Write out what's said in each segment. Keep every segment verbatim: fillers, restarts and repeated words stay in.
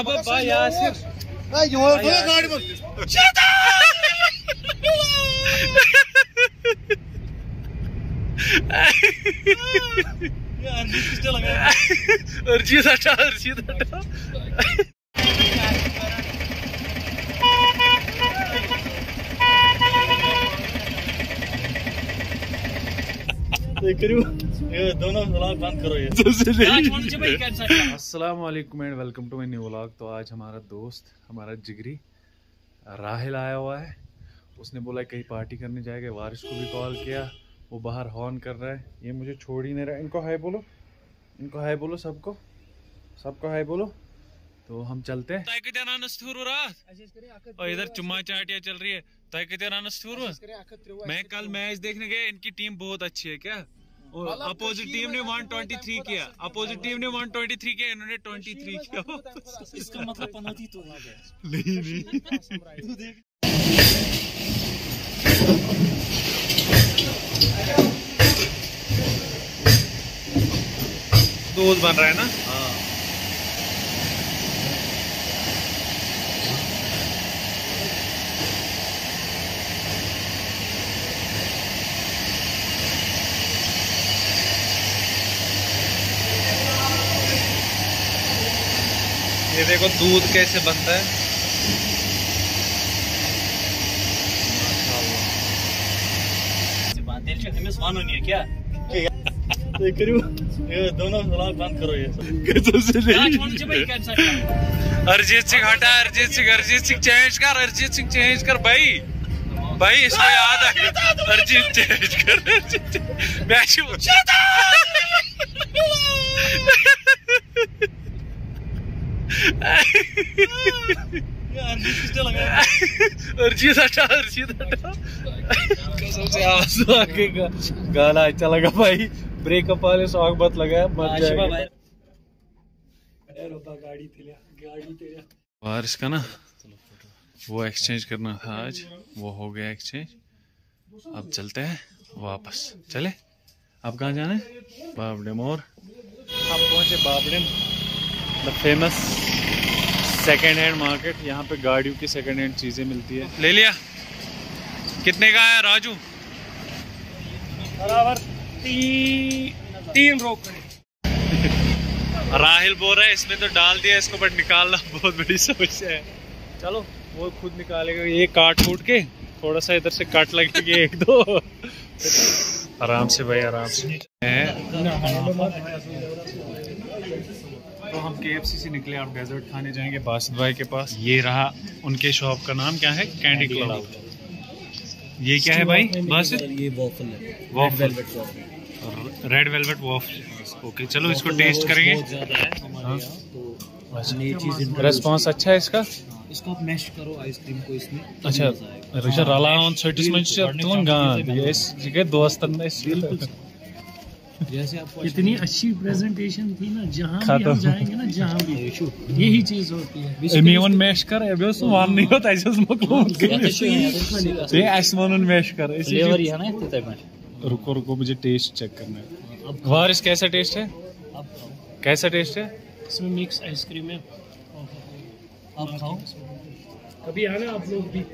साहब भाई यासिर गाड़ी में अर्जीत हटा अर्जीत हटा दोनों व्लॉग बंद करो ये। अस्सलाम वालेकुम and welcome to my new vlog. तो आज हमारा दोस्त हमारा जिगरी राहिल आया हुआ है। उसने बोला कहीं पार्टी करने जाएगा। वारिस को भी कॉल किया, वो बाहर हॉर्न कर रहा है। ये मुझे छोड़ ही नहीं रहा। इनको हाय बोलो, इनको हाय बोलो, सबको सबको हाय बोलो। तो हम चलते हैं। और इधर चुम्मा चाटियाँ चल रही है। मैं कल मैच देखने गया, इनकी टीम बहुत अच्छी है। क्या अपोजिट टीम ने एक सौ तेईस किया, अपोजिट टीम ने एक सौ तेईस किया, इन्होंने तेईस किया। इसका मतलब पनौती तो आ गया। नहीं नहीं दूध बन रहा है ना। हाँ ये देखो दूध कैसे बनता है। क्या ये दोनों व्लॉग बंद करो ये। अरिजीत सिंह हटा, अरिजीत सिंह अरिजीत सिंह चेंज कर, अरिजीत सिंह चेंज कर भाई। भाई इसको याद आ गया, अरिजीत चेंज कर। अरिजीत हटा, अरिजीत हटा। कसम से आंसू आके गाना अच्छा लगा भाई। ब्रेकअप वाले सॉन्ग मत लगाया, मत जाएगा। वारिस का ना वो एक्सचेंज करना था आज, वो हो गया एक्सचेंज। अब चलते हैं वापस। चले, अब कहाँ जाना है? बाबडे मोर। हम पहुंचे बाबडे, the famous second hand market. यहाँ पे गाड़ियों की सेकेंड हैंड चीजें मिलती है। ले लिया? कितने का है राजू? बराबर ती, तीन रोक। राहिल बोल रहा है इसने तो डाल दिया इसको, बट निकालना बहुत बड़ी समस्या है। चलो वो खुद निकालेगा। ये काट कूट के थोड़ा सा इधर से काट लगेगी एक दो। आराम से भाई, आराम से। तो हम के एफ सी से निकले, आप डेजर्ट खाने जाएंगे बासित भाई के पास। ये रहा उनके शॉप का नाम, क्या है? Candy cloud. ये क्या है भाई बासित? ये वॉफल है, waffle, red velvet waffle. Okay चलो इसको टेस्ट करेंगे। रेस्पॉन्स अच्छा है इसका। इसको आप मैश करो आइसक्रीम को इसमें। अच्छा रिशा रलावन सटिस में तुम गान ये जगह दोस्तन में जैसे आपको इतनी अच्छी प्रेजेंटेशन थी ना, जहाँ भी हम जाएंगे ना, जहाँ भी यही चीज होती है। एमीवन मैश कर एबे सो मान नहीं होता ऐसे मकलूम के ये आसमानन मैश कर ऐसे फ्लेवर ही है ना इतने में। रुको रुको मुझे टेस्ट चेक करना है। वारिस कैसा टेस्ट है? कैसा टेस्ट है? इसमें मिक्स आइसक्रीम है। आप खाओ, कभी आना आप लोग भी।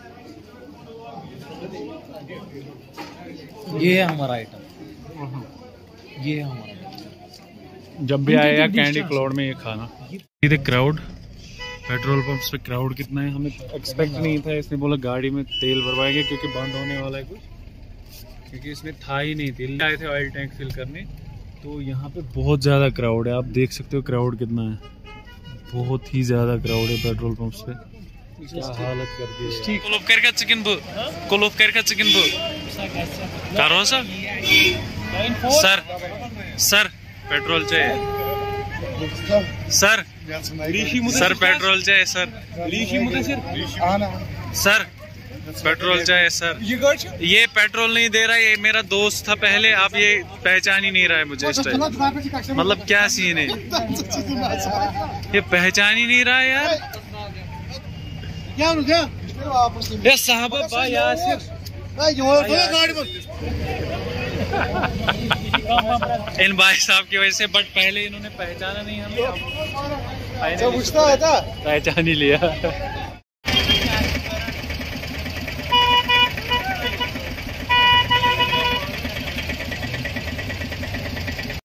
ये है हमारा आइटम, ये है हमारा। जब भी आएगा कैंडी क्लाउड में ये खाना। ये क्राउड, पेट्रोल पंप्स पे क्राउड कितना है हमें एक्सपेक्ट नहीं था। इसने बोला गाड़ी में तेल भरवाएंगे क्योंकि बंद होने वाला है कुछ, क्योंकि इसमें था ही नहीं तेल। आए थे ऑयल टैंक फिल करने, तो यहाँ पे बहुत ज़्यादा क्राउड है। आप देख सकते हो क्राउड कितना है, बहुत ही ज़्यादा क्राउड है पेट्रोल पंप्स पे। क्या हालत कर दी है। कोलोफ करके चिकन बो, कोलोफ करके चिकन बो करो सर। सर सर पेट्रोल चाहिए सर, सर पेट्रोल चाहिए सर, सर पेट्रोल चाहिए सर। ये पेट्रोल नहीं दे रहा है, ये मेरा दोस्त था पहले, अब ये पहचान ही नहीं रहा है मुझे इस टाइम। मतलब क्या सीन है, ये पहचान ही नहीं रहा है यार। ये साहब भाई यासिर इन भाई साहब की वजह से, बट पहले इन्होंने पहचाना नहीं हमें। पहचान ही लिया।